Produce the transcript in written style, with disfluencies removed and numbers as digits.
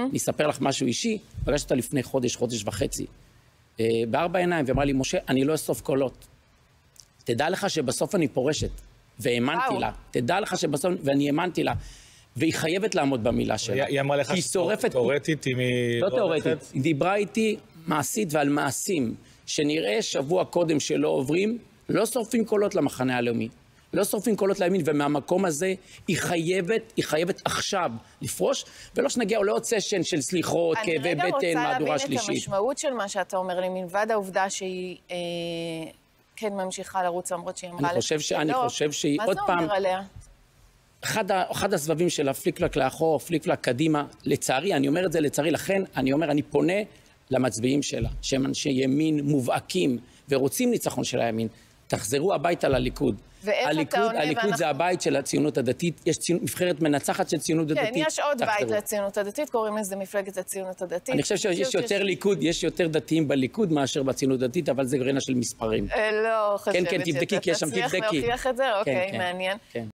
אני אספר לך משהו אישי, פגשתי אותה לפני חודש, חודש וחצי, בארבע עיניים, ואמרה לי, משה, אני לא אסוף קולות. תדע לך שבסוף אני פורשת, והאמנתי לה. תדע לך שבסוף, ואני האמנתי לה. והיא חייבת לעמוד במילה שלה. היא אמרה לך תיאורטית, אם היא לא תיאורטית, היא דיברה איתי מעשית ועל מעשים, שנראה שבוע קודם שלא עוברים, לא שורפים קולות למחנה הלאומי. לא שורפים קולות לימין, ומהמקום הזה היא חייבת עכשיו לפרוש, ולא שנגיע לעוד סשן של סליחות, כאבי בטן, מהדורה שלישית. אני רגע רוצה להבין את המשמעות של מה שאתה אומר לי, מלבד העובדה שהיא כן ממשיכה לרוץ, למרות שהיא אמרה אני חושב שהיא עוד פעם... מה זה אומר עליה? אחד הסבבים שלה, פליקלק לאחור, פליקלק קדימה, לצערי, אני אומר את זה לצערי, לכן אני פונה למצביעים שלה, שהם אנשי ימין מובהקים, ורוצים ניצחון של הימין, תחזרו הביתה לליכוד. הליכוד זה הבית של הציונות הדתית, יש נבחרת מנצחת של ציונות הדתית. כן, יש עוד בית לציונות הדתית, קוראים לזה מפלגת הציונות הדתית. אני חושב שיש יותר ליכוד, יש יותר דתיים בליכוד מאשר בציונות הדתית, אבל זה גרעינה של מספרים. לא חושבת כן, תבדקי, כי יש שם, תבדקי. תצליח להוכיח את זה? אוקיי, מעניין.